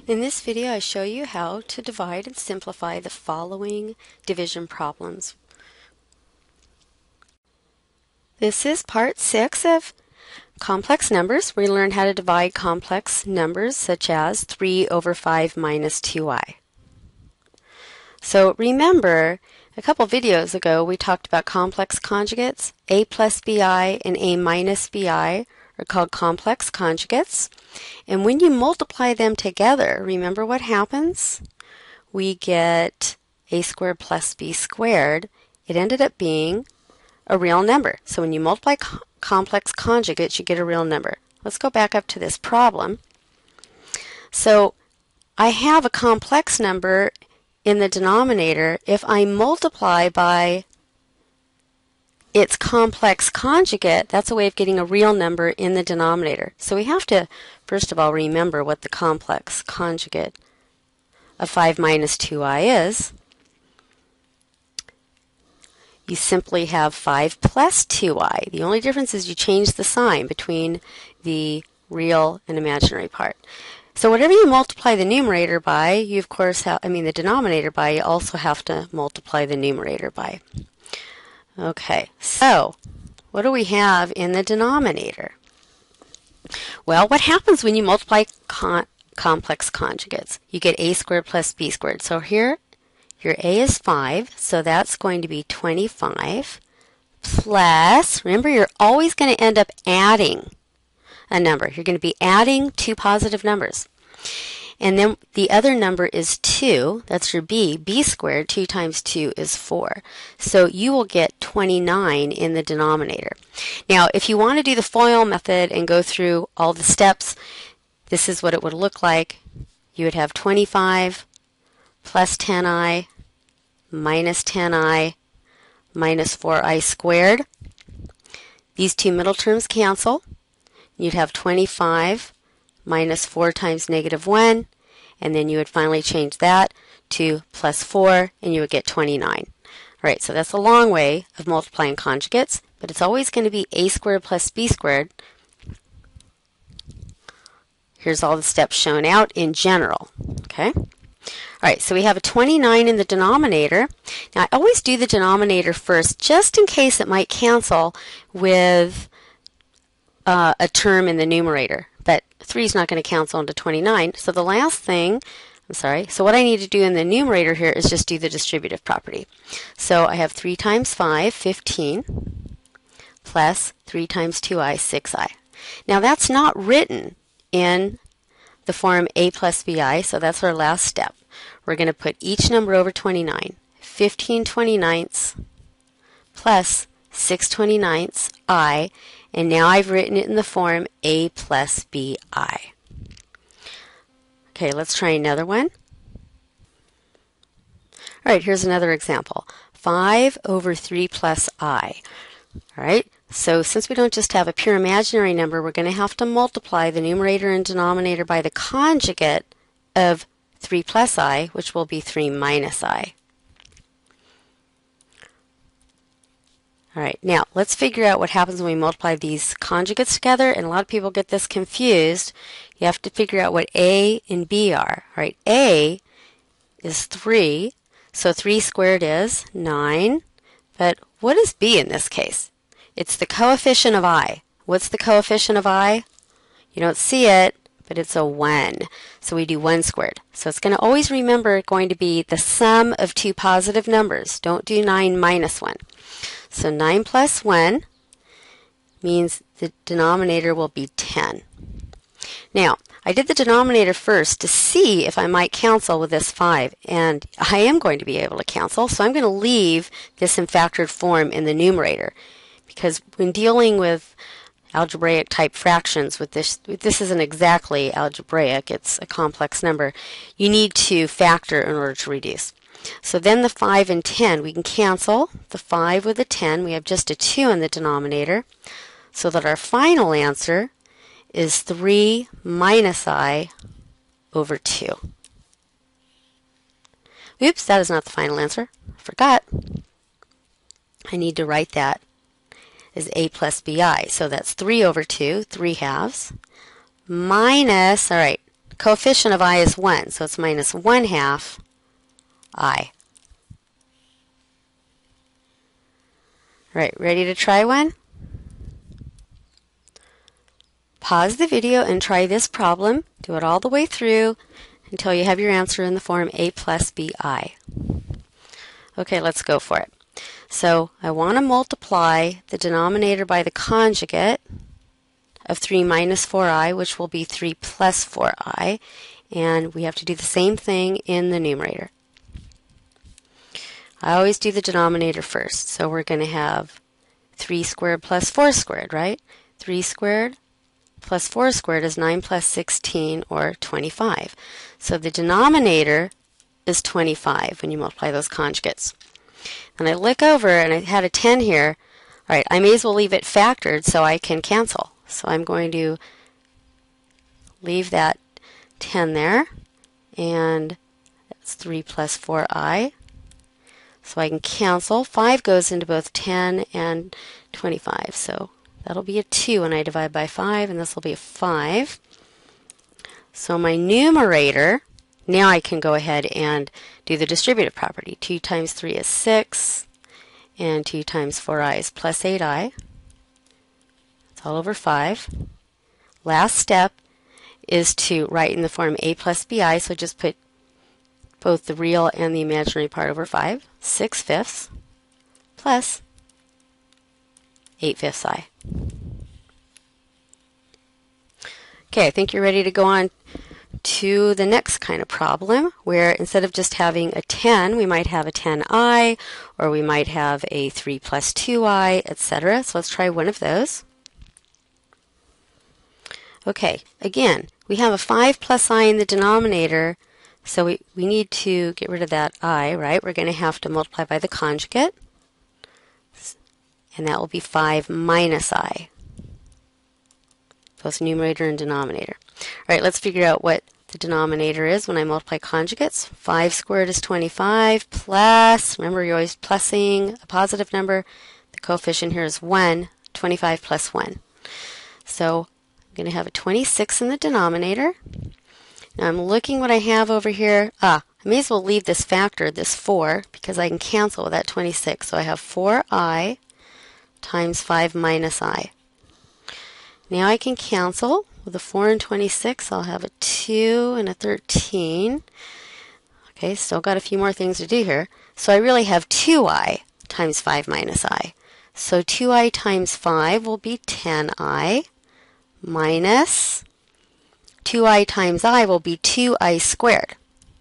In this video, I show you how to divide and simplify the following division problems. This is part 6 of complex numbers. We're going to learn how to divide complex numbers such as 3 over 5 minus 2i. So remember, a couple videos ago we talked about complex conjugates. A plus bi and a minus bi are called complex conjugates. And when you multiply them together, remember what happens? We get a squared plus b squared. It ended up being a real number. So when you multiply complex conjugates, you get a real number. Let's go back up to this problem. So I have a complex number in the denominator. If I multiply by its complex conjugate, that's a way of getting a real number in the denominator. So we have to, first of all, remember what the complex conjugate of 5 minus 2i is. You simply have 5 plus 2i. The only difference is you change the sign between the real and imaginary part. So whatever you multiply the numerator by, you of course have, the denominator by, you also have to multiply the numerator by. Okay, so what do we have in the denominator? Well, what happens when you multiply complex conjugates? You get a squared plus b squared. So here, your a is 5, so that's going to be 25 plus, remember you're always going to end up adding a number. You're going to be adding two positive numbers. And then the other number is 2, that's your b. b squared, 2 times 2 is 4. So you will get 29 in the denominator. Now, if you want to do the FOIL method and go through all the steps, this is what it would look like. You would have 25 plus 10i minus 10i minus 4i squared. These two middle terms cancel. You'd have 25 minus 4 times negative 1, and then you would finally change that to plus 4, and you would get 29. All right, so that's a long way of multiplying conjugates, but it's always going to be a squared plus b squared. Here's all the steps shown out in general. Okay. All right, so we have a 29 in the denominator. Now, I always do the denominator first, just in case it might cancel with a term in the numerator. But 3 is not going to cancel into 29. So the last thing, so what I need to do in the numerator here is just do the distributive property. So I have 3 times 5, 15, plus 3 times 2i, 6i. Now that's not written in the form a plus bi, so that's our last step. We're going to put each number over 29. 15 29ths plus 6 29ths I, and now I've written it in the form a plus bi. Okay, let's try another one. All right, here's another example. 5 over 3 plus I. All right, so since we don't just have a pure imaginary number, we're going to have to multiply the numerator and denominator by the conjugate of 3 plus I, which will be 3 minus I. All right, now let's figure out what happens when we multiply these conjugates together, and a lot of people get this confused. You have to figure out what a and b are. All right, a is 3, so 3 squared is 9, but what is b in this case? It's the coefficient of I. What's the coefficient of I? You don't see it, but it's a 1. So we do 1 squared. So it's going to always remember going to be the sum of two positive numbers. Don't do 9 minus 1. So 9 plus 1 means the denominator will be 10. Now, I did the denominator first to see if I might cancel with this 5, and I am going to be able to cancel, so I'm going to leave this in factored form in the numerator, because when dealing with algebraic type fractions, this isn't exactly algebraic, it's a complex number, you need to factor in order to reduce. So then the 5 and 10, we can cancel the 5 with the 10. We have just a 2 in the denominator, so that our final answer is 3 minus I over 2. Oops, that is not the final answer. I forgot. I need to write that as a plus bi. So that's 3 over 2, 3 halves, minus, all right, coefficient of I is 1, so it's minus 1/2 I. Right, ready to try one? Pause the video and try this problem. Do it all the way through until you have your answer in the form a plus bi. Okay, let's go for it. So I want to multiply the denominator by the conjugate of 3 minus 4i, which will be 3 plus 4i, and we have to do the same thing in the numerator. I always do the denominator first, so we're going to have 3 squared plus 4 squared, right? 3 squared plus 4 squared is 9 plus 16, or 25. So the denominator is 25 when you multiply those conjugates. And I look over and I had a 10 here. All right, I may as well leave it factored so I can cancel. So I'm going to leave that 10 there, and that's 3 plus 4i. So I can cancel. 5 goes into both 10 and 25. So that'll be a 2 when I divide by 5, and this will be a 5. So my numerator, now I can go ahead and do the distributive property. 2 times 3 is 6, and 2 times 4i is plus 8i. It's all over 5. Last step is to write in the form a plus bi, so just put both the real and the imaginary part over 5. 6/5 plus 8/5 I. Okay, I think you're ready to go on to the next kind of problem, where instead of just having a 10, we might have a 10i, or we might have a 3 plus 2i, etc. So let's try one of those. Okay, again, we have a 5 plus I in the denominator, so we need to get rid of that I, right? We're going to have to multiply by the conjugate, and that will be 5 minus I, both numerator and denominator. All right, let's figure out what the denominator is when I multiply conjugates. 5 squared is 25 plus, remember you're always plussing a positive number, the coefficient here is 1, 25 plus 1. So I'm going to have a 26 in the denominator. Now I'm looking what I have over here. I may as well leave this factor, this 4, because I can cancel with that 26. So I have 4i times 5 minus I. Now I can cancel. With a 4 and 26, I'll have a 2 and a 13. Okay, still got a few more things to do here. So I really have 2i times 5 minus I. So 2i times 5 will be 10i minus 2i times I will be 2i squared.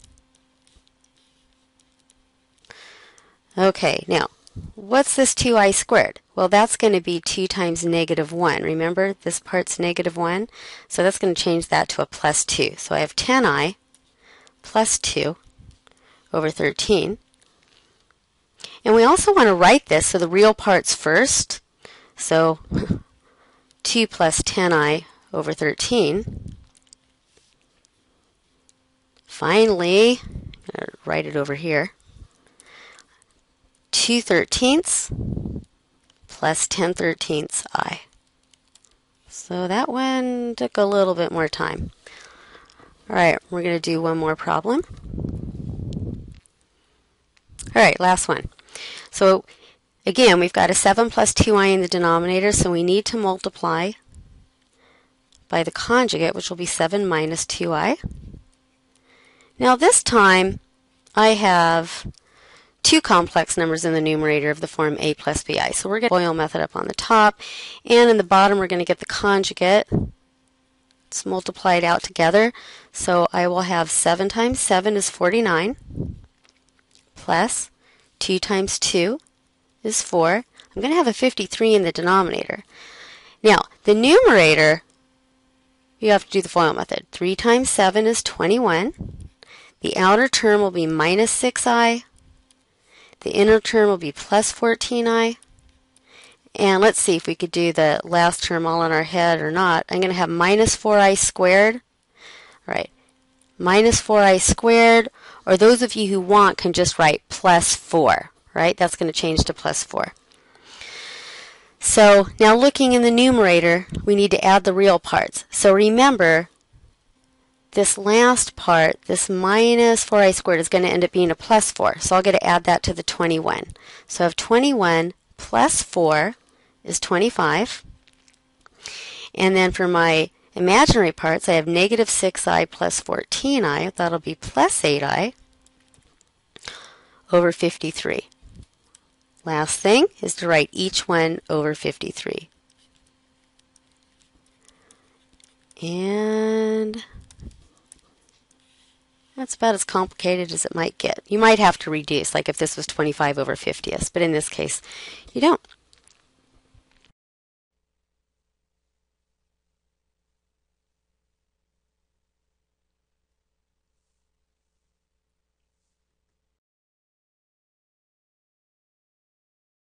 Okay, now, what's this 2i squared? Well, that's going to be 2 times negative 1. Remember, this part's negative 1, so that's going to change that to a plus 2. So I have 10i plus 2 over 13. And we also want to write this so the real part's first. So 2 plus 10i over 13. Finally, I'm going to write it over here. 2/13 plus 10/13 I. So that one took a little bit more time. All right, we're going to do one more problem. All right, last one. So again, we've got a 7 plus 2i in the denominator, so we need to multiply by the conjugate, which will be 7 minus 2i. Now this time, I have two complex numbers in the numerator of the form a plus bi. So we're going to FOIL method up on the top, and in the bottom we're going to get the conjugate. It's multiplied out together. So I will have 7 times 7 is 49, plus 2 times 2 is 4. I'm going to have a 53 in the denominator. Now, the numerator, you have to do the FOIL method. 3 times 7 is 21. The outer term will be minus 6i. The inner term will be plus 14i. And let's see if we could do the last term all in our head or not. I'm going to have minus 4i squared. All right, minus 4i squared, or those of you who want can just write plus 4, right? That's going to change to plus 4. So now looking in the numerator, we need to add the real parts. So remember, this last part, this minus 4i squared, is going to end up being a plus 4. So I'll get to add that to the 21. So I have 21 plus 4 is 25. And then for my imaginary parts, I have negative 6i plus 14i. That'll be plus 8i over 53. Last thing is to write each one over 53. And that's about as complicated as it might get. You might have to reduce, like if this was 25 over 50th, but in this case, you don't.